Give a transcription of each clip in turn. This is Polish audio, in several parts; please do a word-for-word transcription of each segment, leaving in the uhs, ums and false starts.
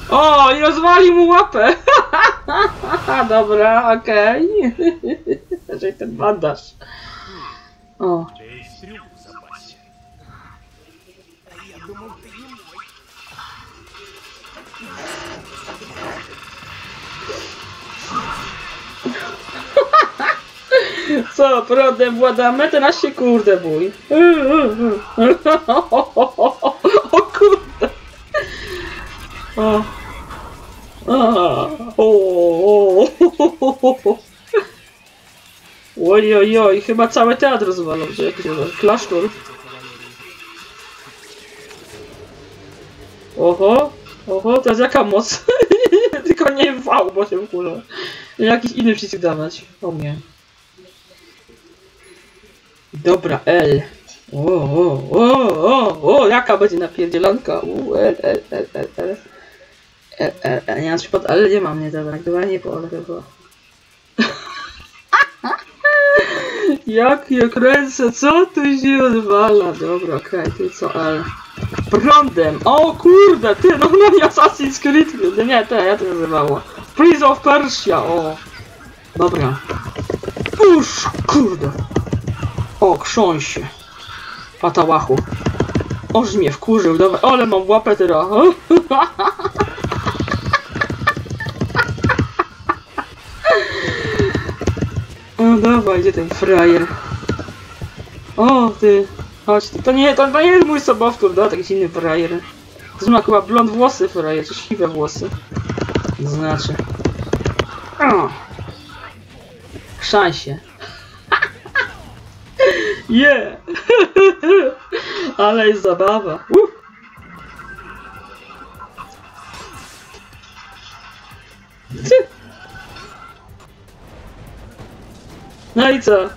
O, i rozwali mu łapę! Dobra, okej. Okay. Ten bandaż. O. Co, prądem władamy? Teraz się kurde bój. O kurde. O. O. Oj, oj, oj, chyba cały teatr rozwalał, że jakiś klasztor. Oho, oho, teraz jaka moc? Tylko nie V, bo się wkurza. Jakiś inny przycisk dawać. O nie. Dobra, L. O, o, o, o, o, jaka będzie napierdzielanka. U, L, L, L, L, L. L, L, L. Nie, na przykład L nie mam, nie, dobra, nagrywanie po L chyba. Jak je kręcę, co tu się odwala? Dobra, okej, okay, ty co L? Prądem! O kurde, ty, no no nie Assassin's Creed, no nie, te, ja to nazywało. Prince of Persia, o. Dobra. Uż, kurde. O, krząś się. Patałachu. Oż mnie wkurzył, dobra, ale mam łapę teraz. O, dawaj, gdzie ten frajer? O, ty. Chodź, to nie, to, to nie jest mój sobowtór, da, taki inny frajer. To ma chyba blond włosy frajer, czy siwe włosy. To znaczy. O. Szansie. Yeah! Ale jest zabawa. Uh. No i co?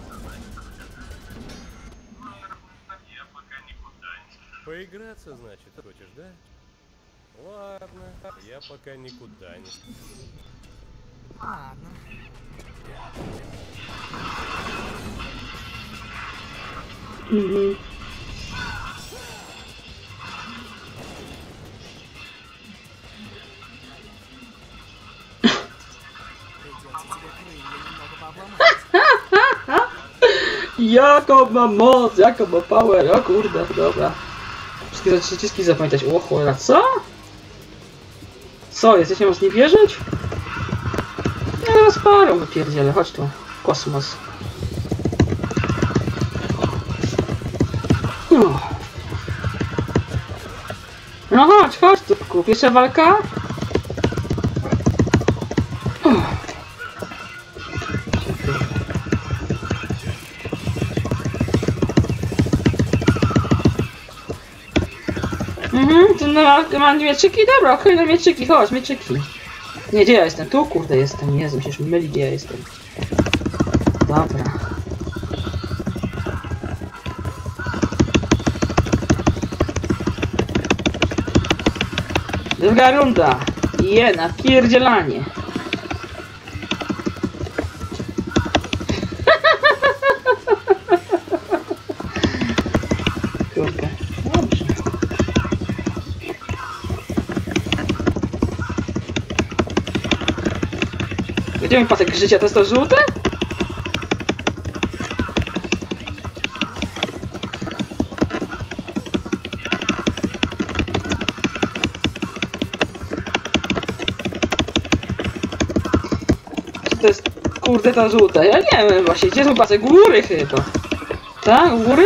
Поиграться, значит, хочешь, да? Ладно, я пока никуда не... Ладно. Mhm. Jaką ma moc, jaką ma power, o kurde, dobra. Wszystkie przyciski zapamiętać, o cholera, co? Co, jesteś, nie masz nie wierzyć? Ja teraz parą wypierdzielę, chodź tu, kosmos. No. No chodź, chodź tu, kup, jeszcze walka? Mhm, to no, mam mieczyki? Dobra, okej, okay, no mieczyki, chodź, mieczyki. Nie, gdzie ja jestem? Tu, kurde, jestem, Jezu, mi się już myli, gdzie ja jestem. Dobra. Druga runda. Je, napierdzielanie. Kurde, dobrze. Gdzie mi pasek życia? To jest to żółte? To jest, kurde, ta żółta. Ja nie wiem właśnie, gdzie są pasy? Góry chyba. Tak? Góry?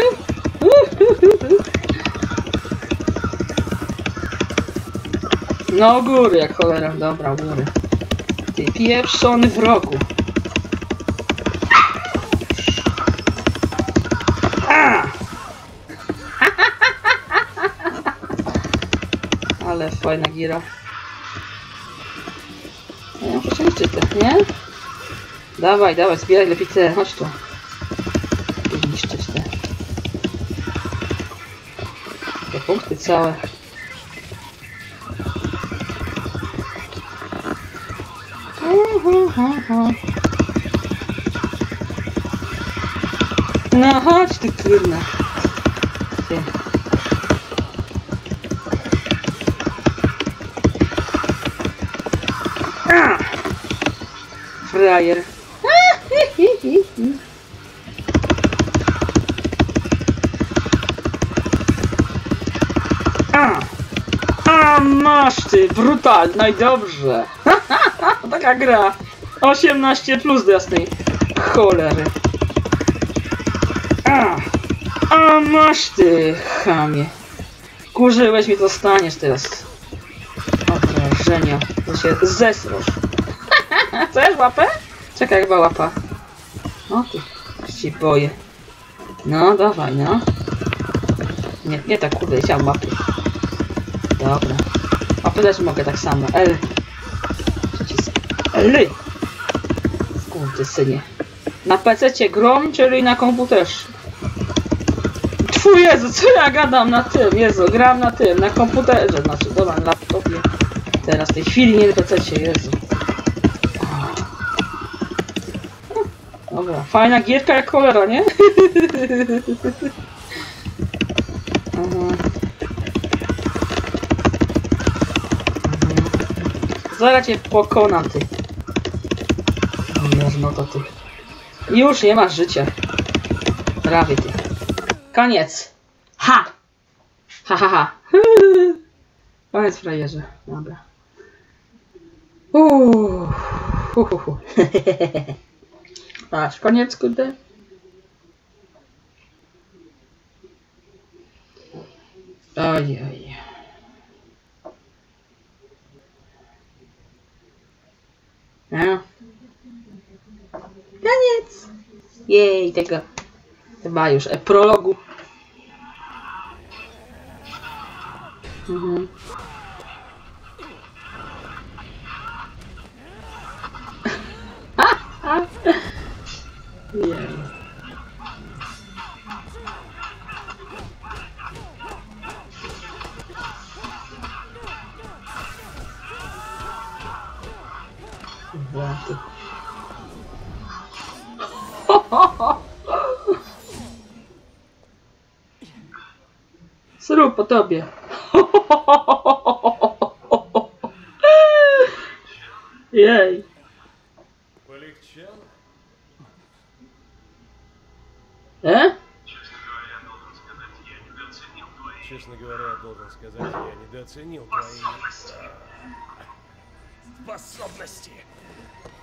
No góry, jak cholera. Dobra, góry. Ty pieprzony wrogu. A! Ale fajna gira. Ja muszę się liczyć, nie? Dawaj, dawaj, zbieraj lepiej te, chodź tu. Niszczyć te. Te punkty całe. No chodź ty kurna. Ty. frajer. A, a masz ty, brutal, no i dobrze. Taka gra. osiemnaście plus do jasnej cholery. A, a masz ty, chamie. Kurzyłeś mi, to staniesz teraz. O wrażenia, to się zesrosz. Chcesz łapę? Czekaj, chyba łapa. O ty, aż się boję. No, dawaj, no. Nie, nie tak, kurde, chciałem łapy. Dobra. Łapy też mogę tak samo. L. Przycisk. L. Kurde, synie. Na pececie grom, czyli na komputerze. Tfu, Jezu, co ja gadam na tym? Jezu, gram na tym, na komputerze, znaczy, dobra, na laptopie. Teraz w tej chwili nie na pececie, Jezu. Dobra, fajna gierka jak cholera, nie? Aha. Zaraz cię pokonam, ty. No to ty. Już nie masz życia. Prawie ty. Koniec. Ha! Ha, ha, ha. Koniec, frajerze. Dobra. Uuu. Hu, hu, hu. Patrz, koniec, kurde. Oj, oj. No. Koniec. Jej, tego. Chyba już e, prologu. Mhm. Jej. Władzy. Srób po tobie. Jej. Полегчало? E? Честно говоря, я должен сказать, я недооценил твои... способности.